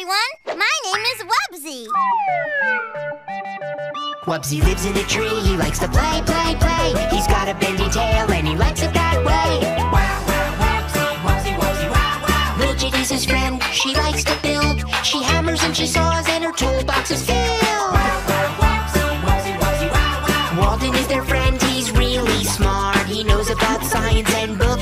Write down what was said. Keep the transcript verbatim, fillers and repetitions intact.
everyone. My name is Wubsy. Wubsy lives in a tree. He likes to play, play, play. He's got a bendy tail and he likes it that way. Wow, wow, Wubsy, Wubsy, Wubsy, wow, wow. Midget is his friend. She likes to build. She hammers and she saws and her toolbox is filled. Wow, wow, Wubsy, Wubsy, Wubsy, wow, wow. Walden is their friend. He's really smart. He knows about science and books.